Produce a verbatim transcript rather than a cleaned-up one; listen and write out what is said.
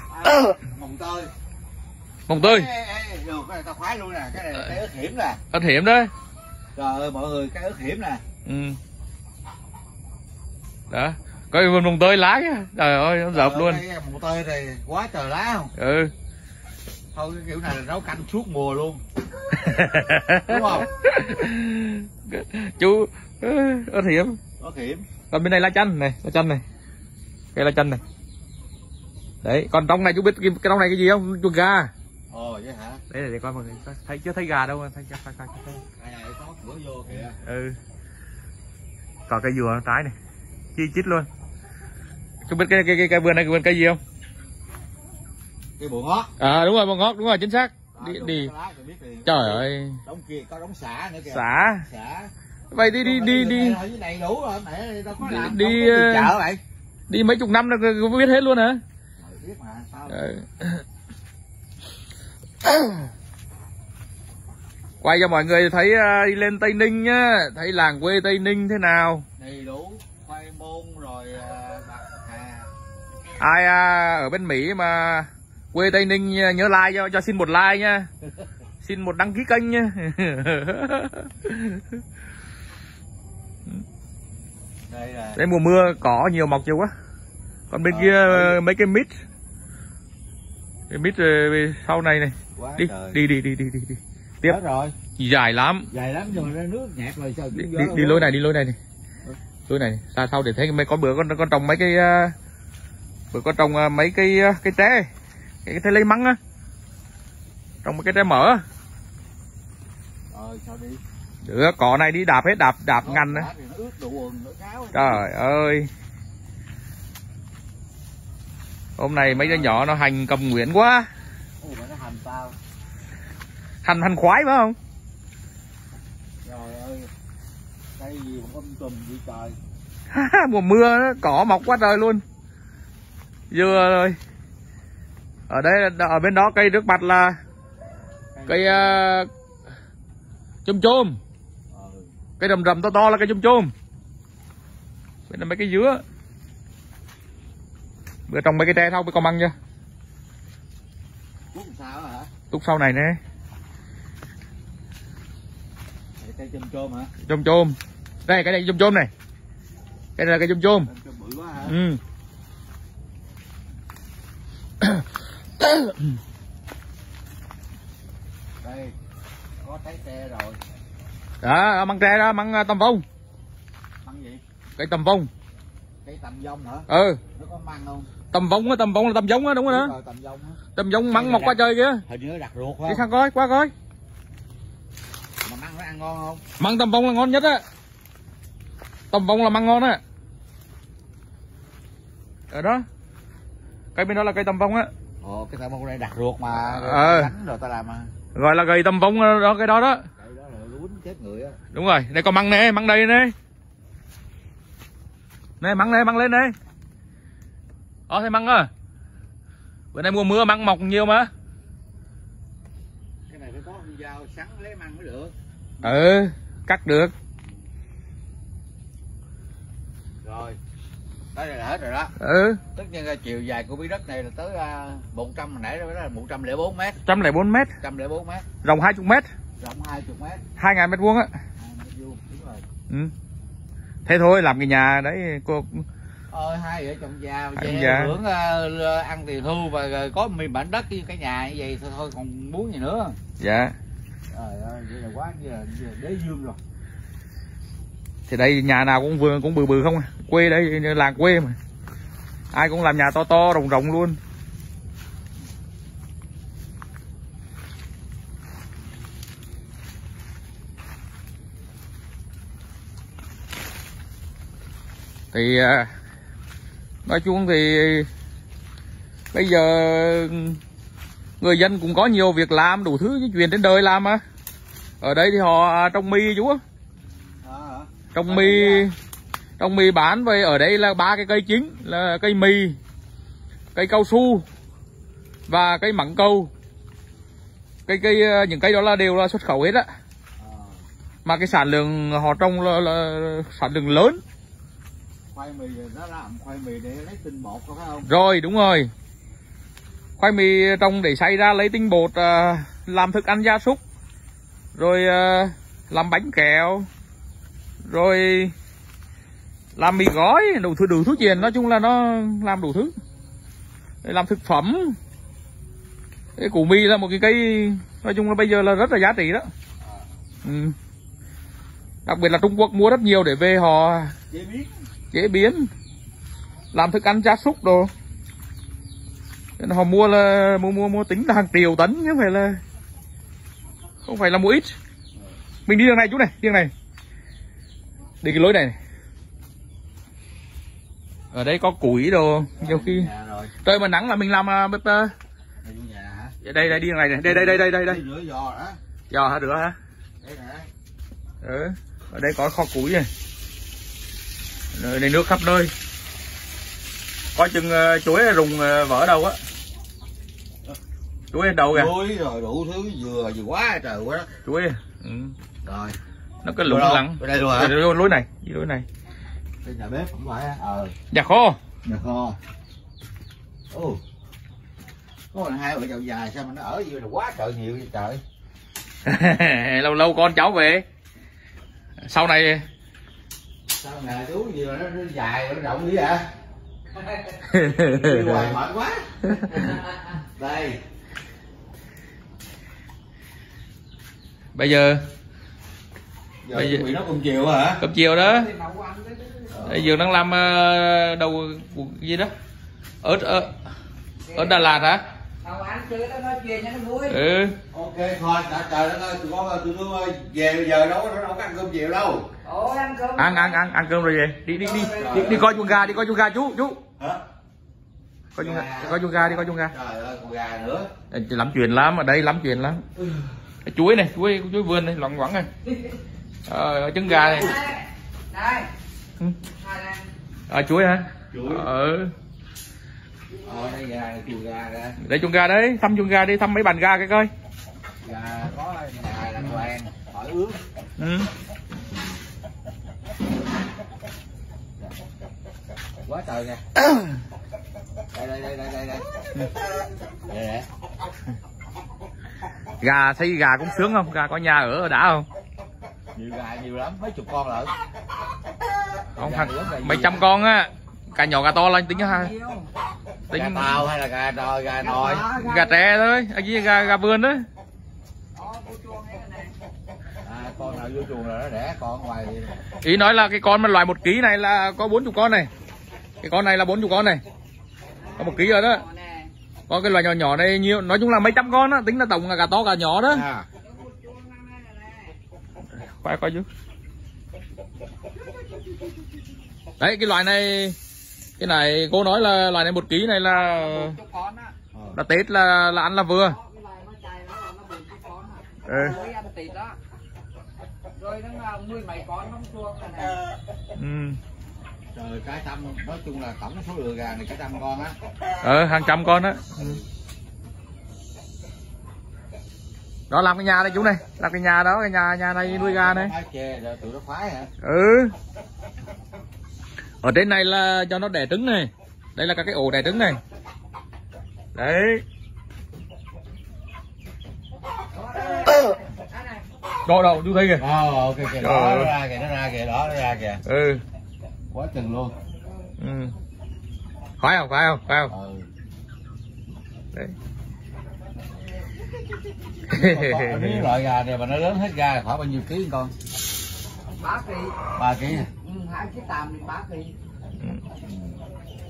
À, mồng tơi. Mồng tơi. Ê, ê, được, cái này tao khoái luôn nè, cái này cái ớt hiểm nè. Ớt hiểm đấy. Trời ơi mọi người, cái ớt hiểm nè. Ừ. Đó, coi mồng tơi lá kìa. Trời ơi nó dập luôn. Cái mồng tơi này quá trời lá không? Ừ. Thôi cái kiểu này là nấu canh suốt mùa luôn. Đúng không? Chú ớt hiểm. Ớt hiểm. Còn bên này lá chanh này, lá chanh này. Cây lá chanh này. Đấy, còn trong này chú biết cái, cái trong này cái gì không? Chuột gà. Ồ vậy hả? Đấy để coi mọi người thấy chưa, thấy gà đâu, thấy thấy thấy thấy. Cái này có cửa vô kìa. Ừ. Còn cây dừa trái này. Chi chít luôn. Chú biết cái cái cái, cái vườn này cái vườn cây gì không? Cây bồ ngót. À đúng rồi, bồ ngót, đúng rồi, chính xác. À, đi đi. Thì... Trời ơi. Đống kia có đống xả nữa kìa. Xả. Xả. Vậy đi đi đi đi. Ở dưới này đủ rồi, mẹ đâu có làm. Đi đi, chợ vậy. Đi mấy chục năm là biết hết luôn hả? Biết mà, sao? Ừ. Quay cho mọi người thấy đi lên Tây Ninh nhá, thấy làng quê Tây Ninh thế nào. Đầy đủ khoai môn rồi bạc hà. Ai ở bên Mỹ mà quê Tây Ninh nhớ like cho cho xin một like nha. Xin một đăng ký kênh nha. Đây là... Đây mùa mưa cỏ nhiều mọc nhiều quá. Còn bên ờ, kia đây. Mấy cái mít. Cái mít sau này này. Quá đi, đi đi đi đi đi đi. Tiếp. Hết rồi. Dài lắm. Dài lắm nhưng mà ra nước nhạt rồi sao đi, đi, đi lối này, đi lối này đi. Ừ. Lối này. Sao sau để thấy mấy con bữa con con trồng mấy cái bữa con trồng mấy cái cái tre. Cái cái trái lấy măng á. Trồng mấy cái tre mở. Rồi sao đi? Được, cỏ này đi đạp hết, đạp đạp đó, ngành á. Trời ơi. Hôm nay mấy đứa nhỏ nó hành cầm nguyện quá. Ủa, nó hành tao. Hành hành khoái phải không? Trời ơi. Cây gì mà um tùm vậy trời. Mùa mưa đó, cỏ mọc quá trời luôn. Dưa rồi. Ở đây ở bên đó cây nước bạch là cây uh, chôm chôm. Ừ. Cây rầm rầm to to là cây chôm chôm. Bên là mấy cái dứa. Bữa trồng mấy cái tre thau với con măng chưa? Túc sao hả? Túc sau này nè. Cây chôm chôm hả? Chôm chôm. Đây cái này chôm chôm này. Cái này là cây chôm chôm. Bự quá hả? Ừ. Đây có trái tre rồi. Đó, măng tre đó, măng tầm vong. Măng gì? Cây tầm vong. Cây tầm vong hả? Ừ. Nó có măng không? Tầm vong á, tầm vong là tầm giống á, đúng rồi đó. Rồi, tầm vong á. Tầm vong măng mọc qua chơi kìa. Hình như nó đặt ruột phải không? Đi sang coi, qua coi. Mà măng nó ăn ngon không? Măng tầm vong là ngon nhất á. Tầm vong là măng ngon á. Ở đó. Cây bên đó là cây tầm vong á. Ồ, cái tầm vong này đặt ruột mà. Ờ. Đánh rồi ta làm mà. Gọi là gầy tầm vong đó, cái đó đó. Cây đó là quýnh chết người á. Đúng rồi, đây còn măng nè, măng đây nè. Nè, măng nè, măng lên nè. Đó, thấy măng à. Bữa nay mùa mưa măng mọc nhiều mà. Cái này phải có con dao sắn lấy măng mới được. Ừ, cắt được. Rồi. Tới đây là hết rồi đó. Ừ. Tất nhiên là chiều dài của miếng đất này là tới một trăm, hồi nãy đó là một trăm lẻ bốn mét. một trăm lẻ bốn mét. một trăm lẻ bốn mét. Rộng hai mươi mét. Rộng hai mươi mét. hai nghìn mét vuông á. hai mét vuông, đúng rồi. Ừ. Thế thôi, làm cái nhà đấy cô. Ơi hai vợ chồng già về già. Hưởng uh, ăn tiền thu và rồi có miếng mảnh đất với cái nhà như vậy thôi, thôi còn muốn gì nữa. Dạ. Trời ơi, vậy là quá như là, như là đế dương rồi. Thì đây nhà nào cũng vừa cũng bự bự không à. Quê đây làng quê mà. Ai cũng làm nhà to to rộng rộng luôn. Thì nói chung thì bây giờ người dân cũng có nhiều việc làm, đủ thứ cái chuyện trên đời làm mà. Ở đây thì họ trồng mì chú á. À, trồng mì trồng mì bán về. Ở đây là ba cái cây chính là cây mì, cây cao su và cây mảng cầu. Cây cây những cây đó là đều là xuất khẩu hết á. Mà cái sản lượng họ trồng là, là sản lượng lớn. Khoai mì nó làm khoai mì để lấy tinh bột phải không? Rồi đúng rồi. khoai mì trồng để xay ra lấy tinh bột uh, làm thức ăn gia súc, rồi uh, làm bánh kẹo, rồi làm mì gói, đủ thứ đủ thứ chuyện, nói chung là nó làm đủ thứ để làm thực phẩm. Cái củ mì là một cái cây nói chung là bây giờ là rất là giá trị đó. Ừ. Đặc biệt là Trung Quốc mua rất nhiều để về họ chế biến, chế biến làm thức ăn gia súc đồ. Nên họ mua là mua mua mua tính là hàng triệu tấn chứ không phải là không phải là mua ít. Mình đi đường này chú này, đi đường này, đi cái lối này. Ở đây có củi đồ, nhiều khi trời mà nắng là mình làm uh, bếp uh, đây đây đi đường này này, đây đây đây đây đây đây giò hả? Giò hả, rửa hả? Đây nè. Ừ. Ở đây có kho củi này, nơi này nước khắp nơi. Có chừng uh, chuối rùng uh, vỡ đâu á, chuối ở đâu kìa, chuối rồi đủ thứ, dừa dừa quá trời quá đó. Chuối ừ. Rồi nó có lủng lẳng ở đây luôn hả? Lối, lối này, đi lối này. Đây nhà bếp cũng phải ờ Nhà kho. Nhà kho. Ồ, có hai vợ chồng già sao mà nó ở gì là quá trời nhiều vậy trời. Lâu lâu con cháu về sau này Sao nè chú gì mà nó, nó dài nó rộng vậy hả? Đi hoài mệt quá. Đây bây giờ giờ bây giờ bị nó cùng chiều hả? cơm chiều đó. Bây giờ đang làm uh, đầu gì đó ở ở ở Đà Lạt hả? Ừ. Ok thôi, đã trời đất ơi, tụi con tụi tôi về bây giờ đâu có đâu có ăn cơm chiều đâu. Ăn ăn ăn ăn cơm rồi về. Đi đi đi đi, đi coi chuồng gà, đi coi chuồng gà chú, chú. Hả? Coi chuồng gà, coi chuồng gà đi, coi chuồng gà. Trời ơi, con gà nữa. Lắm chuyện lắm, ở đây lắm chuyện lắm. Cái chuối này, chuối chuối vườn này, loằng ngoằng này. Ờ, trứng gà này. Đây. Ừ. À, chuối hả? Chuối. Ờ. Ờ, đây gà, chuồng gà kìa. Đây chuồng gà đấy, thăm chuồng gà đi, thăm mấy bàn gà cái coi. Gà có gà là toàn hỏi ướt. Ừ. Quá trời kìa. Đây đây đây đây đây đây. Đây nè. Gà xây gà cũng sướng không? Gà có nhà ở đã không? Nhiều gà nhiều lắm, mấy chục con lận. Không thằng mấy trăm con á, gà nhỏ gà to lên tính ha. Tính gà tàu hay là gà nồi, gà nồi? Gà tre thôi, à với gà gà vườn đó. À, con nào vô chuồng rồi nó đẻ con ngoài đi. Ý nói là cái con mà loại một ký này là có bốn chục con này. Cái con này là bốn chục con này. Có một ký rồi đó. Có cái loài nhỏ nhỏ này nhiều, nói chung là mấy trăm con á, tính là tổng là gà to gà nhỏ đó. À. Khoai coi chứ. Đấy cái loại này, cái này cô nói là loại này một ký này là là Tết là là ăn là vừa. Ừ. Ừ. Trời, cái trăm, nói chung là tổng số lượng gà này cả trăm con á. Ờ, hàng trăm con á. Ừ. Đó làm cái nhà đây chú này, làm cái nhà đó, cái nhà nhà này nuôi gà này. Tụi nó khoái hả? Ừ. Ở trên này là cho nó đẻ trứng này. Đây là các cái ổ đẻ trứng này. Đấy. Đâu đâu chú thấy kìa. Ờ, ok kìa, đó nó ra kìa, nó ra kìa, đó nó ra kìa. Ừ. Quá chừng luôn. Ừ. Khoái không, khoái không, khoái không? Ừ. Đấy. Cái loại gà này mà nó lớn hết gà khoảng bao nhiêu ký con? ba ký. ba ký. Ừ, hai ký tầm thì ba ký. Ừ.